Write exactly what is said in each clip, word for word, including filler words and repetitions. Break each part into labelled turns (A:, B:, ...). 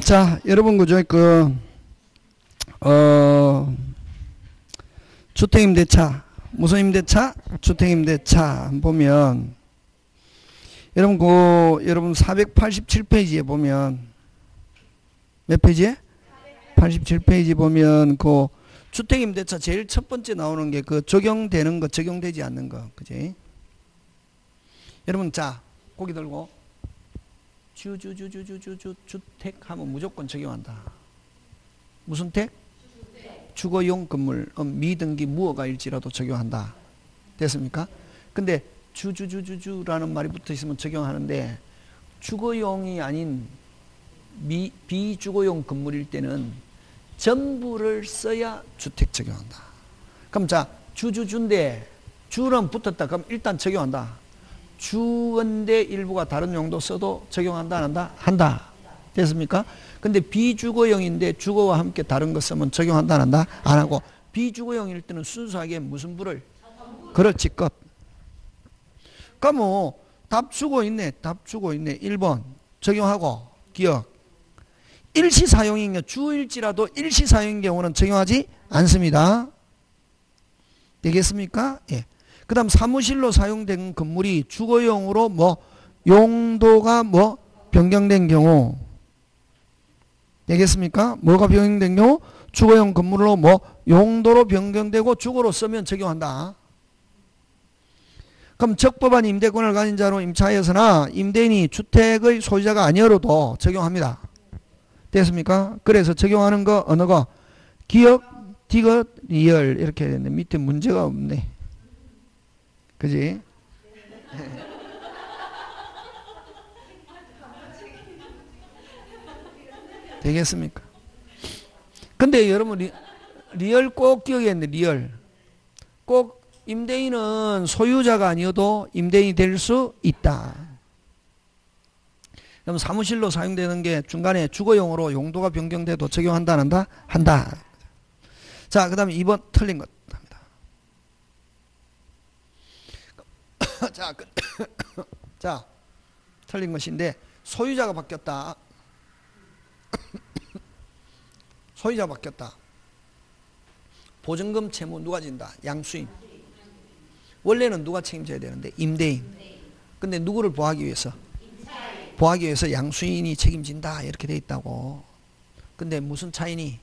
A: 자, 여러분 그저 그 어, 주택임대차 무슨 임대차? 주택임대차 보면 여러분 그 여러분 사백팔십칠 페이지에 보면 몇 페이지에? 팔십칠 페이지 보면 그 주택임대차 제일 첫 번째 나오는 게 그 적용되는 거, 적용되지 않는 거, 그지? 여러분 자 고기 들고 주주주주주주 주택 하면 무조건 적용한다. 무슨 택? 주거용 건물 미등기 무허가일지라도 적용한다. 됐습니까? 근데 주주주주주라는 말이 붙어 있으면 적용하는데 주거용이 아닌 미, 비주거용 건물일 때는 전부를 써야 주택 적용한다. 그럼 자 주주주인데 주는 붙었다. 그럼 일단 적용한다. 주건대 일부가 다른 용도 써도 적용한다 안 한다? 한다. 됐습니까? 근데 비주거용인데 주거와 함께 다른 거 쓰면 적용한다 안 한다? 안 하고 비주거용일 때는 순수하게 무슨 부를? 그렇지 끝. 그럼 뭐 답 주고 있네. 답 주고 있네. 일 번 적용하고 기억. 일시사용인 경우 주일지라도 일시사용인 경우는 적용하지 않습니다. 되겠습니까? 예. 그 다음 사무실로 사용된 건물이 주거용으로 뭐 용도가 뭐 변경된 경우 되겠습니까? 뭐가 변경된 경우? 주거용 건물로 뭐 용도로 변경되고 주거로 쓰면 적용한다. 그럼 적법한 임대권을 가진 자로 임차하여서나 임대인이 주택의 소유자가 아니어도 적용합니다. 됐습니까? 그래서 적용하는 거 어느 거? 기억, 디귿, 리얼 이렇게 되는데 밑에 문제가 없네. 그지? 되겠습니까? 근데 여러분 리, 리얼 꼭 기억해야 되는데 리얼 꼭 임대인은 소유자가 아니어도 임대인이 될 수 있다. 그럼 사무실로 사용되는 게 중간에 주거용으로 용도가 변경돼도 적용한다 안 한다? 한다. 자, 그 다음에 이 번 틀린 것 합니다. 자, 그, 자, 틀린 것인데 소유자가 바뀌었다. 소유자 바뀌었다. 보증금 채무 누가 진다? 양수인. 원래는 누가 책임져야 되는데? 임대인. 근데 누구를 보호하기 위해서? 보호하기 위해서 양수인이 책임진다 이렇게 돼 있다고. 근데 무슨 차이니?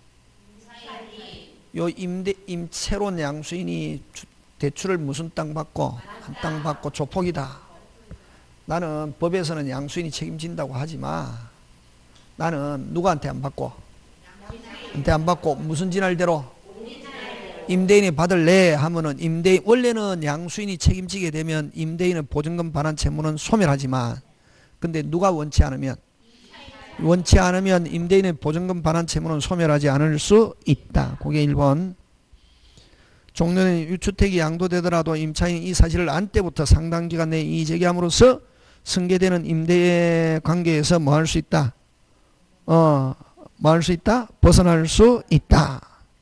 A: 요 임대 임 새로운 양수인이 주, 대출을 무슨 땅 받고 한 땅 받고 조폭이다. 나는 법에서는 양수인이 책임진다고 하지만 나는 누구한테 안 받고 한테 안 받고 무슨 진할대로 임대인이 받을래 하면은 임대인 원래는 양수인이 책임지게 되면 임대인은 보증금 반환 채무는 소멸하지만 근데 누가 원치 않으면 원치 않으면 임대인의 보증금 반환 채무는 소멸하지 않을 수 있다. 그게 일 번. 종료된 유주택이 양도되더라도 임차인이 이 사실을 안 때부터 상당 기간 내에 이의제기함으로써 승계되는 임대 관계에서 뭐 할 수 있다? 어, 뭐 할 수 있다? 벗어날 수 있다.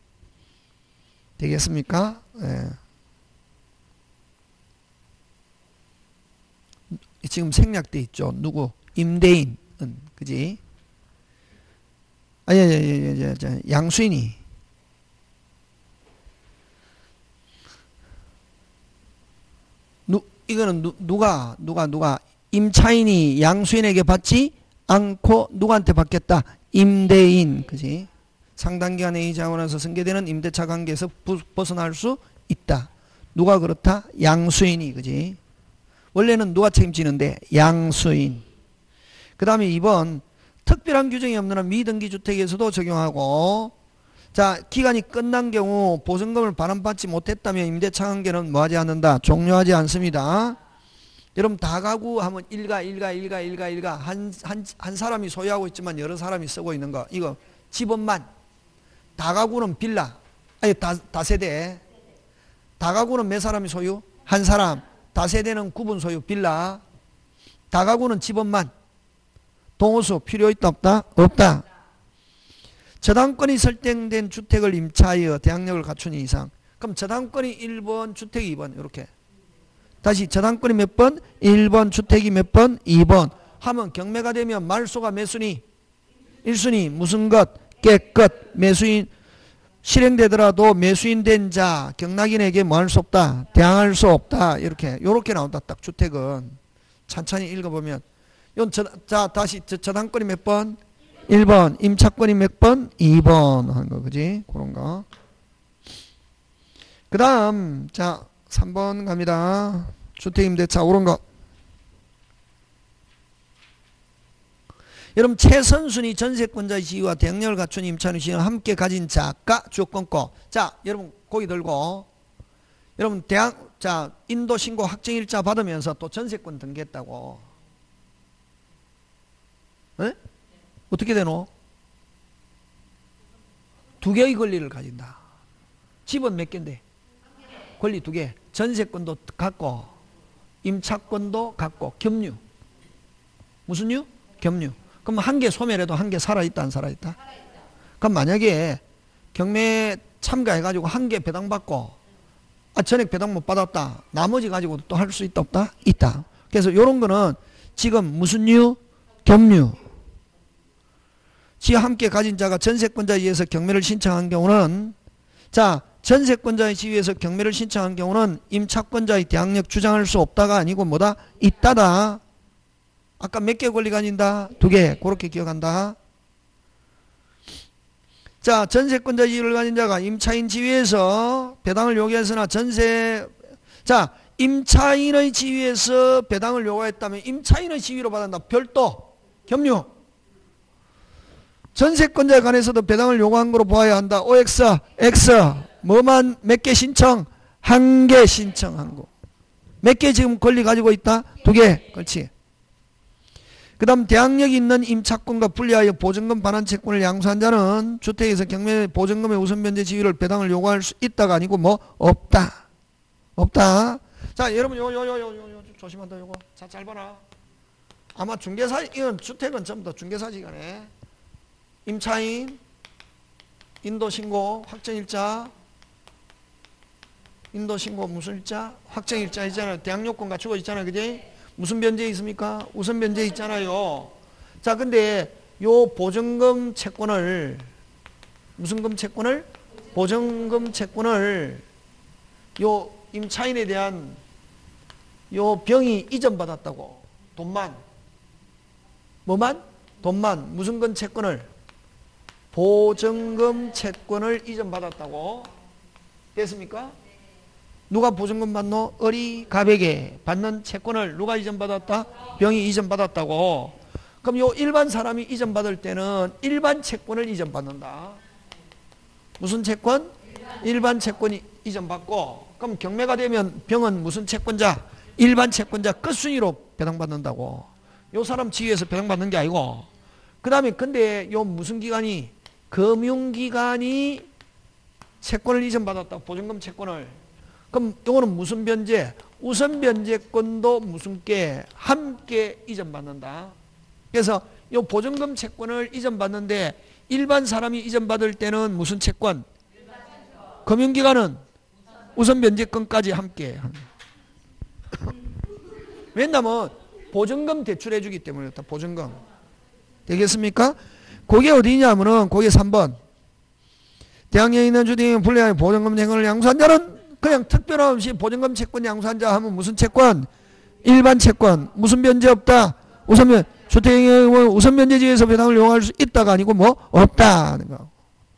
A: 되겠습니까? 예. 지금 생략돼 있죠. 누구? 임대인은 그지? 아니, 아니, 아니, 아니, 아니, 양수인이 누 이거는 누, 누가 누가 누가 임차인이 양수인에게 받지 않고 누구한테 받겠다? 임대인, 그지? 상당 기간에 이자하고 나서 승계되는 임대차 관계에서 부, 벗어날 수 있다. 누가 그렇다? 양수인이, 그지? 원래는 누가 책임지는데? 양수인. 그 다음에 이 번 특별한 규정이 없는 한 미등기 주택에서도 적용하고 자 기간이 끝난 경우 보증금을 반환받지 못했다면 임대차 관계는 뭐하지 않는다? 종료하지 않습니다. 여러분 다가구 하면 일가 일가 일가 일가 일가 한, 한, 한 사람이 소유하고 있지만 여러 사람이 쓰고 있는 거 이거 집업만. 다가구는 빌라 아니 다, 다세대. 다가구는 몇 사람이 소유? 한 사람. 다세대는 구분 소유 빌라. 다가구는 집업만. 동호수 필요 있다 없다? 없다. 저당권이 설정된 주택을 임차하여 대항력을 갖춘 이상 그럼 저당권이 일 번 주택이 이 번 이렇게 다시 저당권이 몇 번? 일 번 주택이 몇 번? 이 번 하면 경매가 되면 말소가 몇 순위? 일 순위 무슨 것 깨끗 매수인 실행되더라도 매수인 된 자 경락인에게 뭐 할 수 없다 대항할 수 없다 이렇게 요렇게 나온다. 딱 주택은 천천히 읽어보면 요 저, 자 다시 저, 저당권이 몇 번? 일 번 임차권이 몇 번? 이 번 하는 거 그지? 그런 거. 그 다음 자 삼 번 갑니다. 주택임대차 옳은 거. 여러분 최선순위 전세권자의 지위와 대항력을 갖춘 임차인의 지위를 함께 가진 자가 주거권고. 자 여러분 고기 들고 여러분 대항 자 인도신고 확정일자 받으면서 또 전세권 등기했다고. 에? 어떻게 되노? 두 개의 권리를 가진다. 집은 몇 개인데? 권리 두 개. 전세권도 갖고 임차권도 갖고 겸유. 무슨 유? 겸유. 그럼 한 개 소멸해도 한 개 살아있다 안 살아있다? 그럼 만약에 경매 참가해가지고 한 개 배당받고 아 전액 배당 못 받았다. 나머지 가지고도 또 할 수 있다 없다? 있다. 그래서 요런 거는 지금 무슨 유? 겸유. 지위 함께 가진 자가 전세권자에 의해서 경매를 신청한 경우는 자 전세권자의 지위에서 경매를 신청한 경우는 임차권자의 대항력 주장할 수 없다가 아니고 뭐다? 있다다. 아까 몇 개 권리 가진다? 두 개. 그렇게 기억한다. 자 전세권자 지위를 가진 자가 임차인 지위에서 배당을 요구했으나 전세 자 임차인의 지위에서 배당을 요구했다면 임차인의 지위로 받았다. 별도 겸유. 전세권자에 관해서도 배당을 요구한 거로 보아야 한다. 오엑스, X 뭐만 몇 개 신청? 한 개 신청한 거. 몇 개 지금 권리 가지고 있다? 두 개. 그렇지. 그 다음 대항력이 있는 임차권과 분리하여 보증금 반환 채권을 양수한 자는 주택에서 경매 보증금의 우선 변제 지위를 배당을 요구할 수 있다가 아니고 뭐 없다. 없다. 자 여러분 요 요 요 요 요 조심한다 요거. 자 잘 봐라. 아마 중개사 이건 주택은 전부 다 중개사지간에 임차인 인도신고 확정일자 인도신고 무슨 일자? 확정일자 있잖아요. 대항요건 갖추고 있잖아요. 그지? 무슨 변제 있습니까? 우선 변제 있잖아요. 자 근데 요 보증금 채권을 무슨 금 채권을? 보증금 채권을 요 임차인에 대한 요 병이 이전받았다고. 돈만 뭐만? 돈만 무슨 건 채권을? 보증금 채권을 이전받았다고. 됐습니까? 누가 보증금 받노? 어리 가백에 받는 채권을 누가 이전받았다? 병이 이전받았다고. 그럼 요 일반 사람이 이전받을 때는 일반 채권을 이전받는다. 무슨 채권? 일반 채권이 이전받고. 그럼 경매가 되면 병은 무슨 채권자? 일반 채권자 끝순위로 배당받는다고. 요 사람 지위에서 배당받는 게 아니고. 그 다음에 근데 요 무슨 기관이? 금융기관이 채권을 이전받았다. 보증금 채권을. 그럼 요거는 무슨 변제? 우선 변제권도 무슨 게? 함께 이전받는다. 그래서 요 보증금 채권을 이전받는데 일반 사람이 이전받을 때는 무슨 채권? 금융기관은 우선 변제권까지 함께. 왜냐면 보증금 대출해 주기 때문에 그렇다. 보증금. 되겠습니까? 그게 어디냐면은 그게 삼 번. 대항력에 있는 주택의 불리하게 보증금 채권을 양수한 자는 그냥 특별함 없이 보증금 채권 양수한 자 하면 무슨 채권? 일반 채권. 무슨 변제 없다? 우선 변 주택의 우선 변제지에서 배당을 요구할 수 있다가 아니고 뭐 없다 하는 거.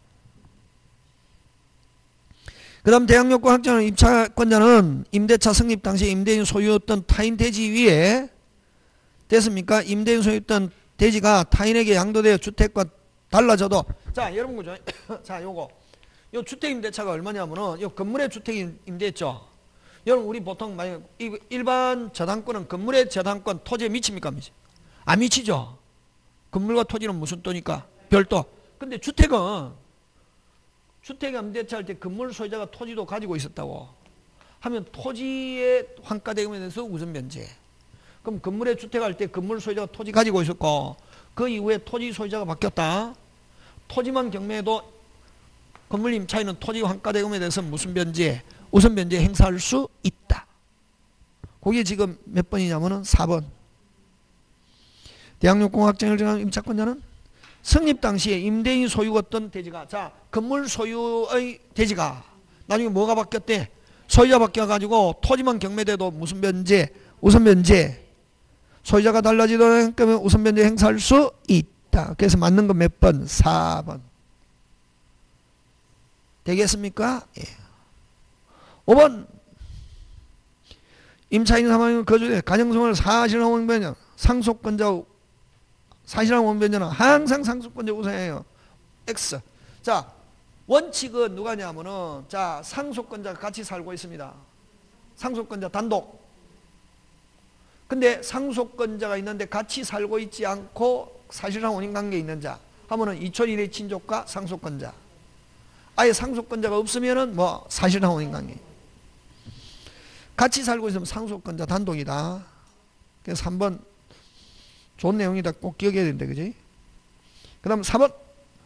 A: 그 다음 대항력권 확정한 임차권자는 임대차 성립 당시 임대인 소유였던 타인 대지 위에 됐습니까? 임대인 소유였던 대지가 타인에게 양도되어 주택과 달라져도 자 여러분 그죠? 자 요거 요 주택임대차가 얼마냐면은 요 건물에 주택 임대했죠. 여러분 우리 보통 만약 일반 저당권은 건물의 저당권 토지에 미칩니까? 미치? 안 미치죠. 건물과 토지는 무슨 또니까? 별도. 근데 주택은 주택 임대차 할 때 건물 소유자가 토지도 가지고 있었다고 하면 토지의 환가대금에 대해서 우선 변제. 그럼 건물에 주택할 때 건물 소유자가 토지 가지고 있었고 그 이후에 토지 소유자가 바뀌었다. 토지만 경매해도 건물 임차인은 토지 환가대금에 대해서 무슨 변제? 우선 변제 행사할 수 있다. 그게 지금 몇 번이냐면은 사 번. 대항력권 확정을 정한 임차권자는 성립 당시에 임대인 소유였던 대지가, 자, 건물 소유의 대지가 나중에 뭐가 바뀌었대? 소유자 바뀌어가지고 토지만 경매돼도 무슨 변제? 우선 변제. 소유자가 달라지도록 우선 변제 행사할 수 있다. 그래서 맞는 거 몇 번? 사 번. 되겠습니까? 예. 오 번. 임차인 사망인 거주대 가정생활 사실상 원변경 상속권자 사실상 원변경은 항상 상속권자 우선이에요. X. 자, 원칙은 누가냐면은 자, 상속권자가 같이 살고 있습니다. 상속권자 단독. 근데 상속권자가 있는데 같이 살고 있지 않고 사실상 혼인관계에 있는 자 하면은 이촌 일의 친족과 상속권자. 아예 상속권자가 없으면은 뭐 사실상 혼인관계. 같이 살고 있으면 상속권자 단독이다. 그래서 삼 번 좋은 내용이다. 꼭 기억해야 된다. 그지? 그 다음 사 번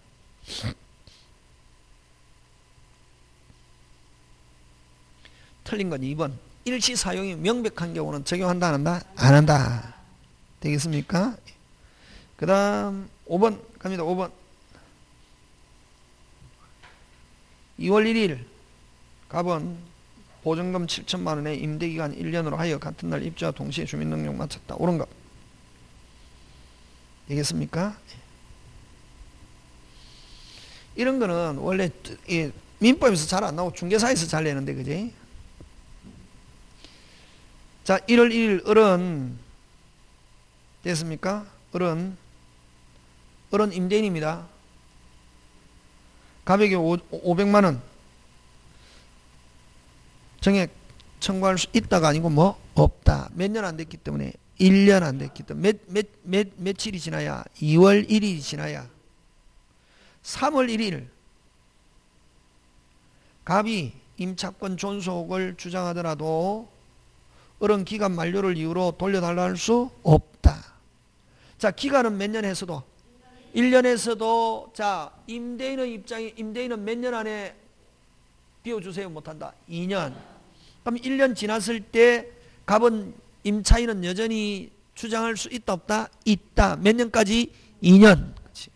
A: 틀린 건 이 번 일시 사용이 명백한 경우는 적용한다 안 한다? 안 한다. 되겠습니까? 그 다음 오 번 갑니다. 오 번 이월 일일 갑은 보증금 칠천만 원에 임대기간 일 년으로 하여 같은 날 입주와 동시에 주민등록 마쳤다. 옳은 것. 되겠습니까? 이런 거는 원래 민법에서 잘 안 나오고 중개사에서 잘 내는데, 그지? 자, 일월 일일 을은 됐습니까? 을은 을은 임대인입니다. 가격이 오백만 원 정액 청구할 수 있다가 아니고 뭐 없다. 몇 년 안 됐기 때문에 일 년 안 됐기 때문에 몇, 몇, 몇, 며칠이 지나야 이월 일일이 지나야 삼월 일일 갑이 임차권 존속을 주장하더라도 을은 기간 만료를 이유로 돌려달라 할 수 없다. 자, 기간은 몇 년 했어도 일 년 했어도 자, 임대인의 입장이 임대인은 몇 년 안에 비워주세요 못한다. 이 년. 그럼 일 년 지났을 때 갑은 임차인은 여전히 주장할 수 있다 없다? 있다. 몇 년까지? 이 년. 그치.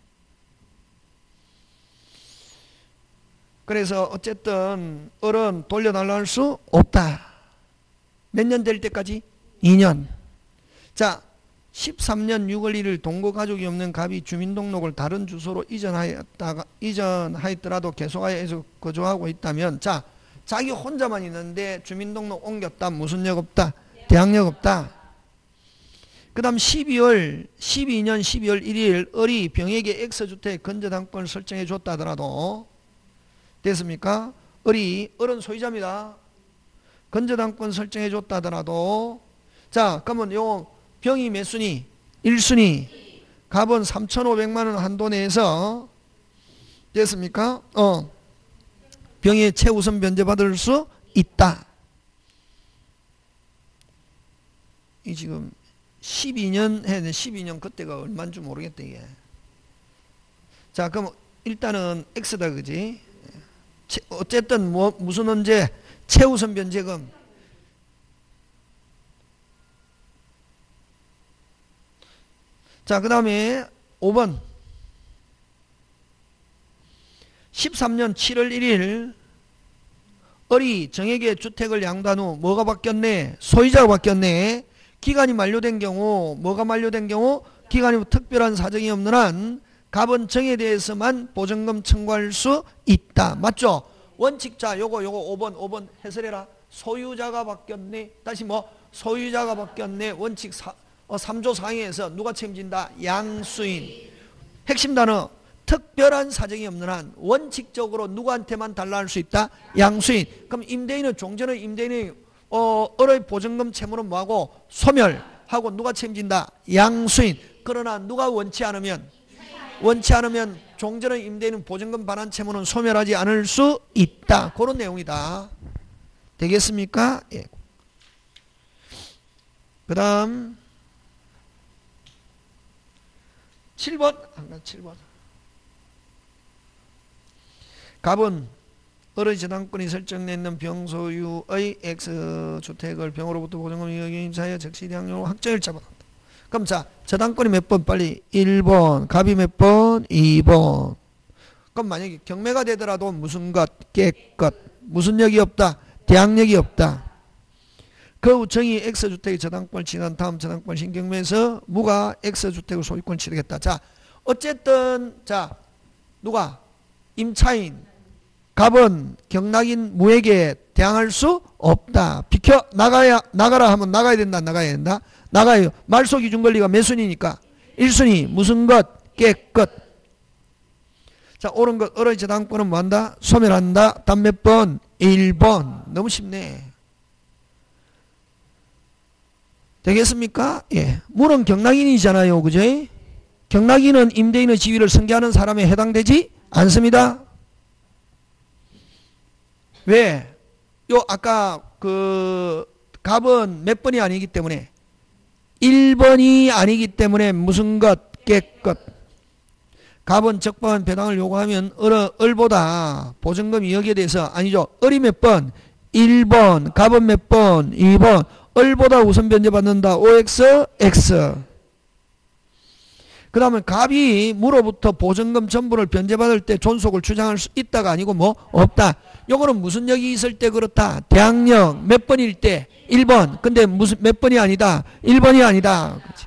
A: 그래서 어쨌든 을은 돌려달라 할 수 없다. 몇 년 될 때까지? 이 년. 자, 십삼 년 유월 일일 동거가족이 없는 갑이 주민등록을 다른 주소로 이전하였다가, 이전하였더라도 계속하여 거주하고 있다면, 자, 자기 혼자만 있는데 주민등록 옮겼다. 무슨 역 없다? 대항력 없다. 그 다음 십이월, 십이 년 십이월 일일 을이 병에게 X주택 건저당권을 설정해 줬다 하더라도, 됐습니까? 을이, 을은 소유자입니다. 건저당권 설정해 줬다 하더라도, 자, 그러면 요 병이 몇 순위? 일 순위. 갑은 삼천오백만 원 한도 내에서 됐습니까? 어. 병의 최우선 변제받을 수 있다. 이 지금 십이 년 해야 돼. 십이 년 그때가 얼마인지 모르겠다 이게. 자, 그럼 일단은 X다 그지? 어쨌든 뭐 무슨 언제 최우선 변제금. 자, 그 다음에 오 번 십삼 년 칠월 일일 을이 정에게 주택을 양도한 후 뭐가 바뀌었네? 소유자가 바뀌었네. 기간이 만료된 경우 뭐가 만료된 경우 기간이 특별한 사정이 없는 한 갑은 정에 대해서만 보증금 청구할 수 있다. 맞죠? 원칙자 요거 요거 오 번 오 번 해설해라. 소유자가 바뀌었네. 다시 뭐 소유자가 바뀌었네. 원칙 사, 어, 삼 조 상해에서 누가 책임진다? 양수인. 핵심 단어 특별한 사정이 없는 한 원칙적으로 누구한테만 달라 할 수 있다? 양수인. 그럼 임대인은 종전의 임대인의 어, 을의 보증금 채무는 뭐하고? 소멸하고 누가 책임진다? 양수인. 그러나 누가 원치 않으면 원치 않으면 종전의 임대인은 보증금 반환 채무는 소멸하지 않을 수 있다. 그런 내용이다. 되겠습니까? 예. 그 다음 칠 번 칠 번 갑은 을의 저당권이 설정되어 있는 병소유의 X주택을 병으로부터 보증금 이익에 임차하여 적시 대항력으로 확정을 잡아간다. 그럼 자, 저당권이 몇 번? 빨리 일 번. 갑이 몇 번? 이 번. 그럼 만약에 경매가 되더라도 무슨 것? 깨끗. 무슨 역이 없다? 대항력이 없다. 그 우청이 X주택의 저당권을 취득한 다음 저당권 신경매에서 무가 X주택의 소유권을 취득했다. 자, 어쨌든 자, 누가? 임차인, 갑은 경락인 무에게 대항할 수 없다. 비켜 나가야 나가라 하면 나가야 된다. 나가야 된다. 나가요. 말소 기준 권리가 몇 순위니까? 일 순위. 무슨 것? 깨끗. 자, 옳은 것. 어의 저당권은 뭐한다? 소멸한다. 답 몇 번? 일 번. 너무 쉽네. 되겠습니까? 예. 물은 경락인이잖아요. 그죠? 경락인은 임대인의 지위를 승계하는 사람에 해당되지 않습니다. 왜? 요 아까 그 갑은 몇 번이 아니기 때문에 일 번이 아니기 때문에 무슨 것? 깨끗. 갑은 적법한 배당을 요구하면 을, 을보다 보증금이 여기에 대해서 아니죠. 을이 몇 번? 일 번. 갑은 몇 번? 이 번. 을보다 우선 변제받는다. 오엑스, X. 그 다음에 갑이 무로부터 보증금 전부를 변제받을 때 존속을 주장할 수 있다가 아니고 뭐 없다. 요거는 무슨 역이 있을 때 그렇다. 대항력 몇 번일 때? 일 번. 근데 무슨 몇 번이 아니다. 일 번이 아니다. 그치.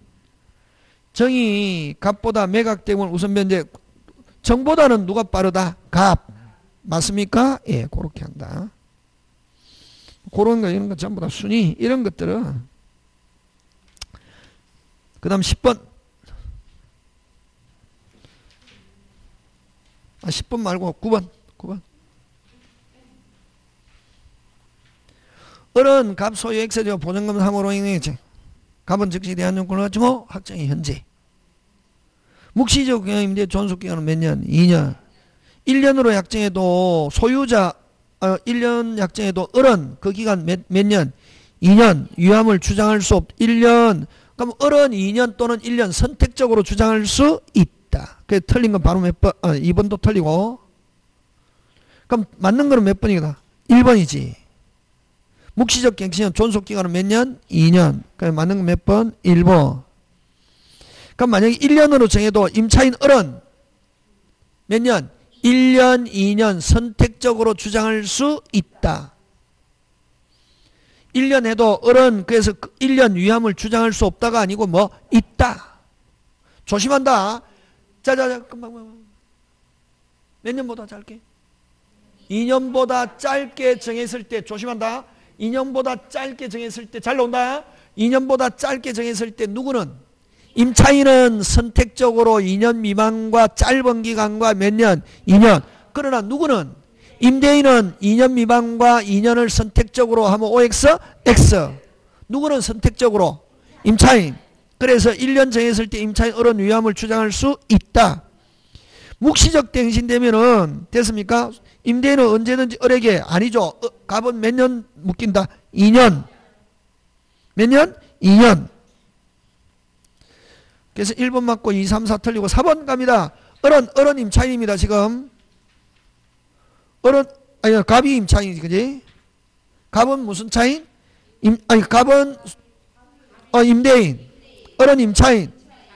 A: 정이 갑보다 매각되면 우선 변제. 정보다는 누가 빠르다? 갑. 맞습니까? 예, 그렇게 한다. 그런 거 이런 거 전부 다 순위 이런 것들은 그 다음 십 번 아 십 번 말고 구 번 구 번 을은 갑 소유 X제와 보증금 상호로 인해 갑은 즉시 대한 요건을 가지고 확정이 현재 묵시적 경영임대 존속기간은 몇 년? 이 년 일 년으로 약정해도 소유자 어, 일 년 약정해도 을은 그 기간 몇, 몇 년? 이 년 유함을 주장할 수 없, 일 년. 그럼 을은 이 년 또는 일 년 선택적으로 주장할 수 있다. 그래서 틀린 건 바로 몇 번? 어, 이 번도 틀리고. 그럼 맞는 거는 몇 번이다? 일 번이지. 묵시적 갱신은 존속기간은 몇 년? 이 년. 그럼 맞는 건 몇 번? 일 번. 그럼 만약에 일 년으로 정해도 임차인 을은 몇 년? 일 년, 이 년 선택적으로 주장할 수 있다. 일 년 해도 을은 그래서 일 년 위함을 주장할 수 없다가 아니고 뭐 있다. 조심한다. 자자자 금방 몇 년보다 짧게? 이 년보다 짧게 정했을 때 조심한다. 이 년보다 짧게 정했을 때 잘 나온다. 이 년보다 짧게 정했을 때 누구는? 임차인은 선택적으로 이 년 미만과 짧은 기간과 몇 년? 이 년. 그러나 누구는? 임대인은 이 년 미만과 이 년을 선택적으로 하면 오엑스, X. 누구는 선택적으로? 임차인. 그래서 일 년 정했을 때 임차인 을은 위함을 주장할 수 있다. 묵시적 갱신되면은 됐습니까? 임대인은 언제든지 을에게 아니죠. 어, 갑은 몇 년 묶인다? 이 년. 몇 년? 이 년. 그래서 일 번 맞고 이, 삼, 사 틀리고 사 번 갑니다. 을은, 을은 임차인입니다, 지금. 을은, 아니, 갑이 임차인이지, 그지? 갑은 무슨 차인? 임, 아니, 갑은, 어, 임대인. 을은 임차인.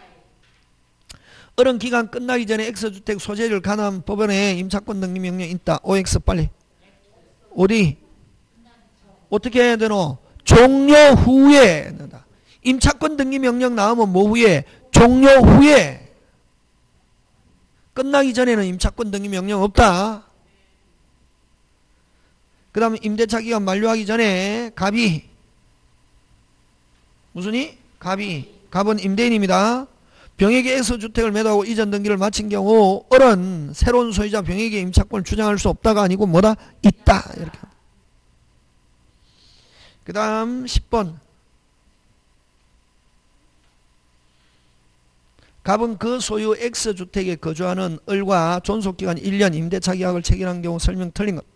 A: 을은 기간 끝나기 전에 X주택 소재를 가늠한 법원에 임차권 등기 명령이 있다. 오엑스 빨리. 어디? 어떻게 해야 되노? 종료 후에. 임차권 등기 명령 나오면 뭐 후에? 종료 후에. 끝나기 전에는 임차권 등기 명령 없다. 그 다음에 임대차 기간 만료하기 전에 갑이 무슨이? 갑이 갑은 임대인입니다. 병에게 X주택을 매도하고 이전 등기를 마친 경우 을은 새로운 소유자 병에게 임차권을 주장할 수 없다가 아니고 뭐다? 있다. 이렇게. 그 다음 십 번 갑은 그 소유 X주택에 거주하는 을과 존속기간 일 년 임대차 계약을 체결한 경우 설명 틀린 것.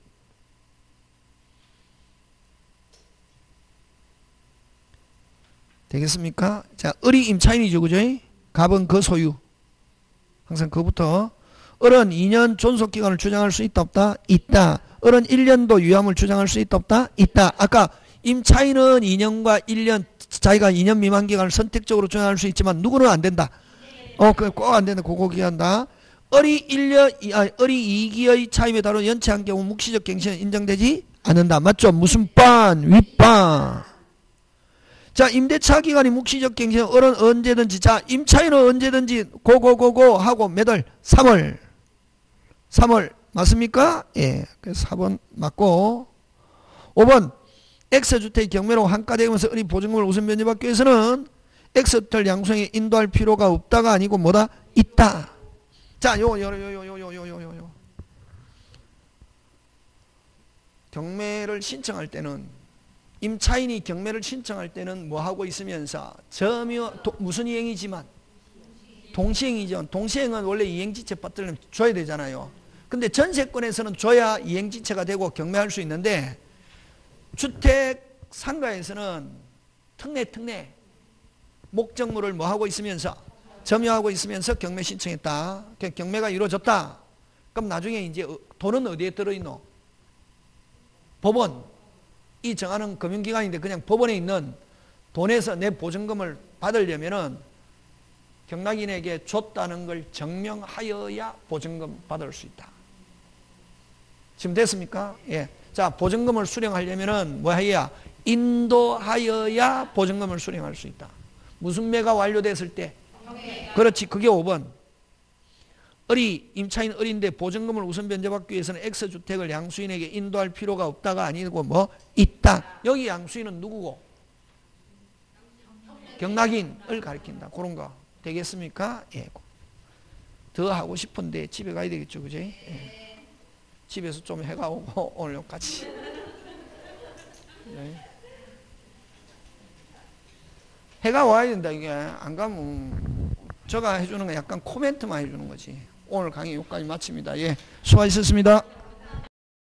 A: 되겠습니까? 자, 을이 임차인이죠, 그죠? 갑은 그 소유. 항상 그부터. 을은 이 년 존속기간을 주장할 수 있다, 없다? 있다. 을은 일 년도 유함을 주장할 수 있다, 없다? 있다. 아까 임차인은 이 년과 일 년 자기가 이 년 미만 기간을 선택적으로 조정할 수 있지만 누구는 안 된다. 어, 그 꼭 안 된다. 그거 기한다. 어리 일 년, 아, 어리 이 기의 차임에 따른 연체한 경우 묵시적 갱신은 인정되지 않는다. 맞죠? 무슨 반? 윗반. 자, 임대차 기간이 묵시적 갱신은 어른 언제든지. 자, 임차인은 언제든지 고고고고 하고 몇 월? 삼 월. 삼 월. 맞습니까? 예. 그래서 사 번 맞고. 오 번. X주택 경매로 한가되면서 어리 보증금을 우선 면제받기 위해서는 X주택 양수행에 인도할 필요가 없다가 아니고 뭐다? 있다. 자, 요, 요, 요, 요, 요, 요, 요, 요, 요. 경매를 신청할 때는, 임차인이 경매를 신청할 때는 뭐 하고 있으면서, 점유, 도, 무슨 이행이지만, 동시행이죠. 동시행은 원래 이행지체 받들려면 줘야 되잖아요. 근데 전세권에서는 줘야 이행지체가 되고 경매할 수 있는데, 주택 상가에서는 특례, 특례, 목적물을 뭐 하고 있으면서, 점유하고 있으면서 경매 신청했다. 경매가 이루어졌다. 그럼 나중에 이제 돈은 어디에 들어있노? 법원. 이 정하는 금융기관인데 그냥 법원에 있는 돈에서 내 보증금을 받으려면은 경락인에게 줬다는 걸 증명하여야 보증금 받을 수 있다. 지금 됐습니까? 예. 자, 보증금을 수령하려면은 뭐 해야? 인도하여야 보증금을 수령할 수 있다. 무슨 매가 완료됐을 때? 그렇지. 그게 오 번. 어리, 임차인 어린데 보증금을 우선 변제받기 위해서는 X주택을 양수인에게 인도할 필요가 없다가 아니고 뭐 있다. 여기 양수인은 누구고? 경락인을 가리킨다. 그런 거 되겠습니까? 예. 더 하고 싶은데 집에 가야 되겠죠. 그지? 예. 집에서 좀 해가 오고 오늘 같이. 예. 해가 와야 된다. 이게 안 가면 제가 해주는 건 약간 코멘트만 해주는 거지. 오늘 강의 여기까지 마칩니다. 예, 수고하셨습니다.